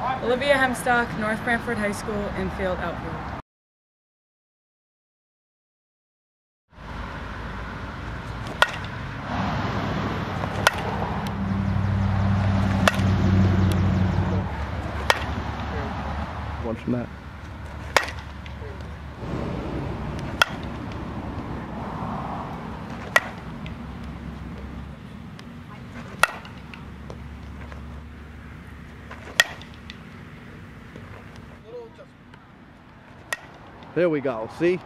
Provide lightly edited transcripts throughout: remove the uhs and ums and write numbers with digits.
Olivia Hemstock, North Branford High School, infield, outfield. Watching that. There we go. See?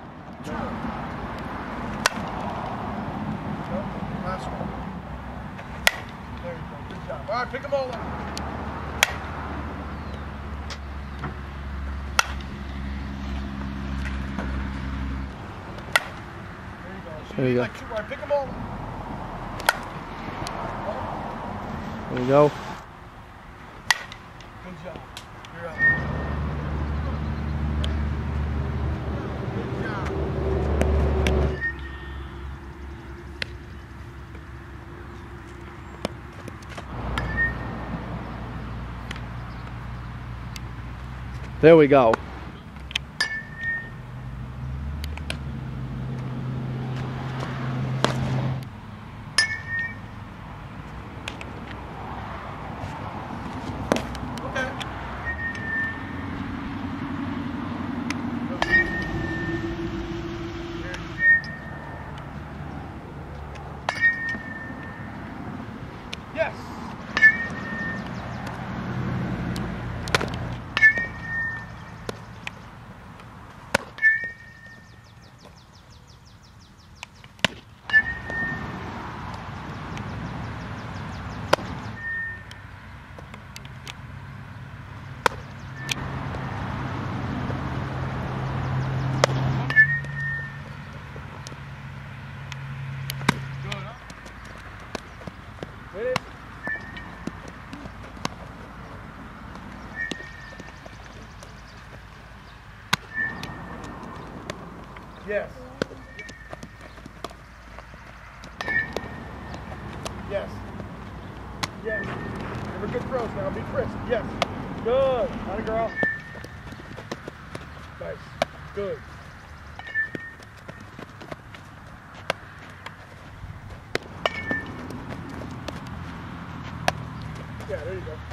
Last one. There you go. Good job. All right, pick them all up. There you go. All right, pick them all up. There you go. Good job. You're up. There we go. Yes. Hit it. Yes. Yes. Yes. Give her good throws now. Be crisp. Yes. Good. Not a girl. Nice. Good. Yeah, there you go.